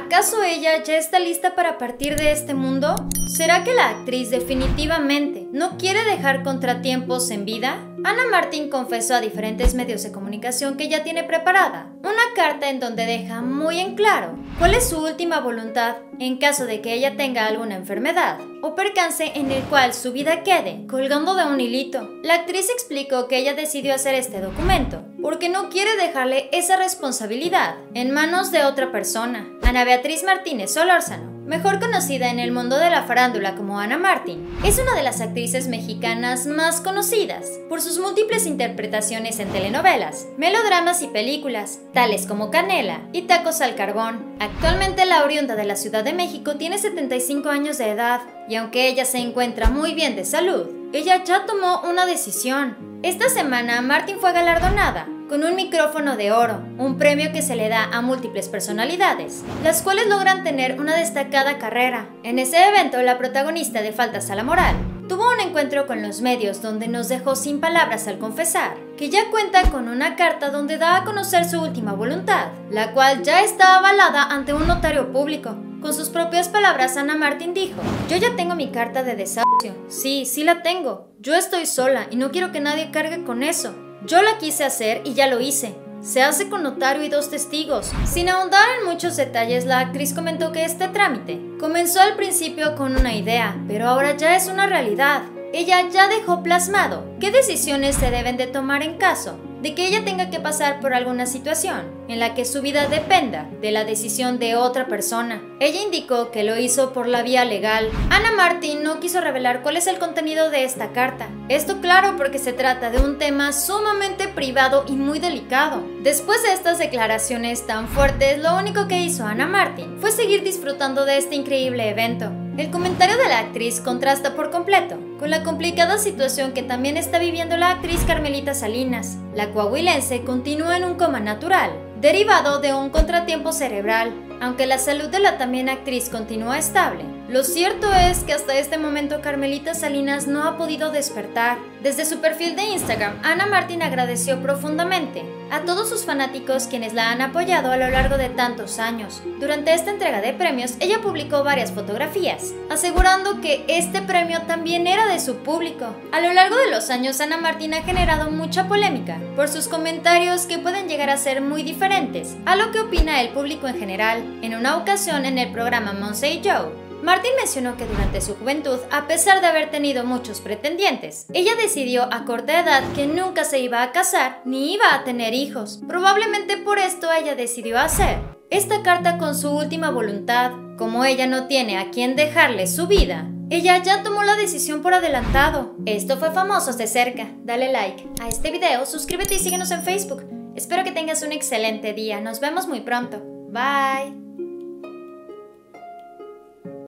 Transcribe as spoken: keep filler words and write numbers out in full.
¿Acaso ella ya está lista para partir de este mundo? ¿Será que la actriz definitivamente no quiere dejar contratiempos en vida? Anna Martin confesó a diferentes medios de comunicación que ya tiene preparada una carta en donde deja muy en claro cuál es su última voluntad en caso de que ella tenga alguna enfermedad o percance en el cual su vida quede colgando de un hilito. La actriz explicó que ella decidió hacer este documento porque no quiere dejarle esa responsabilidad en manos de otra persona. Ana Beatriz Martínez Solórzano, mejor conocida en el mundo de la farándula como Anna Martin, es una de las actrices mexicanas más conocidas por sus múltiples interpretaciones en telenovelas, melodramas y películas, tales como Canela y Tacos al Carbón. Actualmente la oriunda de la Ciudad de México tiene setenta y cinco años de edad y aunque ella se encuentra muy bien de salud, ella ya tomó una decisión. Esta semana Martin fue galardonada con un micrófono de oro, un premio que se le da a múltiples personalidades, las cuales logran tener una destacada carrera. En ese evento, la protagonista de Faltas a la Moral tuvo un encuentro con los medios donde nos dejó sin palabras al confesar que ya cuenta con una carta donde da a conocer su última voluntad, la cual ya está avalada ante un notario público. Con sus propias palabras, Anna Martin dijo: "Yo ya tengo mi carta de desahucio. Sí, sí la tengo. Yo estoy sola y no quiero que nadie cargue con eso. Yo la quise hacer y ya lo hice. Se hace con notario y dos testigos". Sin ahondar en muchos detalles, la actriz comentó que este trámite comenzó al principio con una idea, pero ahora ya es una realidad. Ella ya dejó plasmado qué decisiones se deben de tomar en caso de que ella tenga que pasar por alguna situación en la que su vida dependa de la decisión de otra persona. Ella indicó que lo hizo por la vía legal. Anna Martin no quiso revelar cuál es el contenido de esta carta. Esto claro porque se trata de un tema sumamente privado y muy delicado. Después de estas declaraciones tan fuertes, lo único que hizo Anna Martin fue seguir disfrutando de este increíble evento. El comentario de la actriz contrasta por completo con la complicada situación que también está viviendo la actriz Carmelita Salinas. La coahuilense continúa en un coma natural, derivado de un contratiempo cerebral. Aunque la salud de la también actriz continúa estable, lo cierto es que hasta este momento Carmelita Salinas no ha podido despertar. Desde su perfil de Instagram, Anna Martin agradeció profundamente a todos sus fanáticos quienes la han apoyado a lo largo de tantos años. Durante esta entrega de premios, ella publicó varias fotografías, asegurando que este premio también era de su público. A lo largo de los años, Anna Martin ha generado mucha polémica por sus comentarios que pueden llegar a ser muy diferentes a lo que opina el público en general. En una ocasión en el programa Monse y Joe, Martin mencionó que durante su juventud, a pesar de haber tenido muchos pretendientes, ella decidió a corta edad que nunca se iba a casar ni iba a tener hijos. Probablemente por esto ella decidió hacer esta carta con su última voluntad. Como ella no tiene a quien dejarle su vida, ella ya tomó la decisión por adelantado. Esto fue Famosos de Cerca. Dale like a este video, suscríbete y síguenos en Facebook. Espero que tengas un excelente día. Nos vemos muy pronto. Bye.